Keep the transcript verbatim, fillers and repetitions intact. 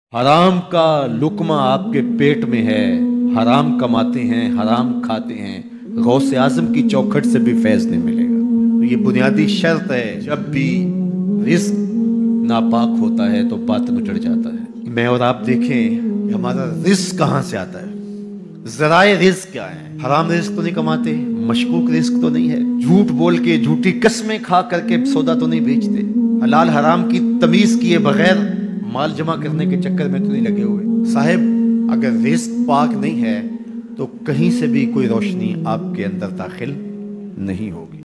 हराम का लुक्मा आपके पेट में है, हराम कमाते हैं, हराम खाते हैं, गौसे आजम की चौखट से भी फैज नहीं मिलेगा। तो ये बुनियादी शर्त है, जब भी रिस्क नापाक होता है तो बातिन उजड़ जाता है। मैं और आप देखें हमारा रिस्क कहाँ से आता है, जराए रिस्क क्या है। हराम रिस्क तो नहीं कमाते, मशकूक रिस्क तो नहीं है, झूठ बोल के झूठी कस्में खा करके सौदा तो नहीं बेचते, हलाल हराम की तमीज किए बगैर माल जमा करने के चक्कर में तो नहीं लगे हुए। साहिब, अगर रिस्क पाक नहीं है तो कहीं से भी कोई रोशनी आपके अंदर दाखिल नहीं होगी।